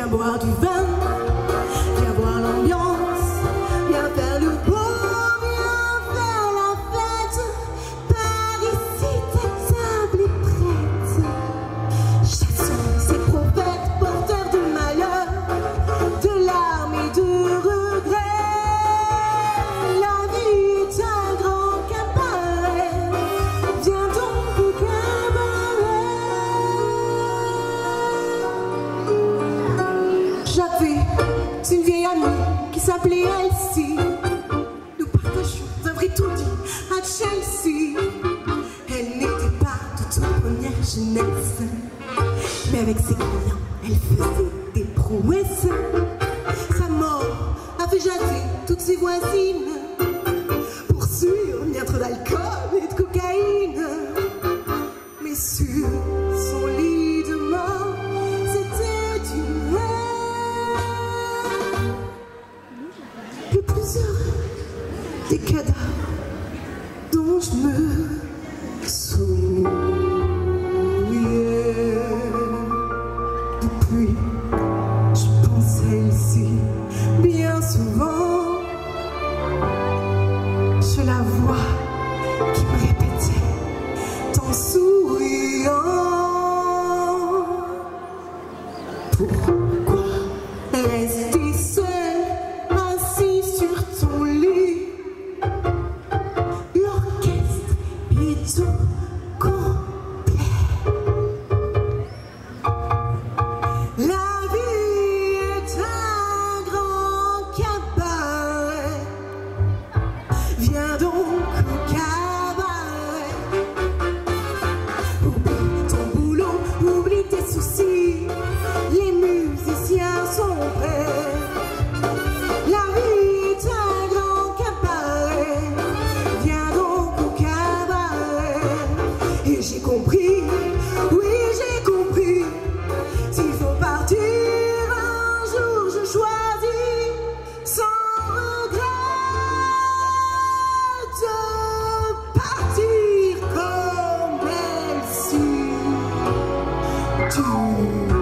boire du vin, viens voir l'ambiance, viens faire le beau, viens faire la fête. Par ici ta table est prête. Chassons ces prophètes porteurs de malheur, de larmes et de regrets. La vie est un grand cabaret, viens donc au cabaret. J'avais une vieille amie qui s'appelait Elsie. Nous partagions un vrai taudis à Chelsea. Elle n'était pas de toute première jeunesse, mais avec ses clients, elle faisait des prouesses. Sa mort a fait jaser toutes ses voisines. Pour sûr, bien trop d'alcool et de cocaïne. Mais sur son lit de mort, c'était une reine. Le plus heureux des cadavres dont je me souviens. Depuis, je pense à Elsie bien souvent. Je la vois qui me répétait en souriant. Pourquoi rester seul, assis sur ton lit? L'orchestre est au complet. La vie est un grand cabaret, viens donc au cabaret. Oublie ton boulot, oublie tes soucis, les musiciens sont prêts. La vie est un grand cabaret, viens donc au cabaret. Et j'ai compris, oui j'ai compris, s'il faut partir un jour, je choisis sans regret de partir comme Elsie. Tu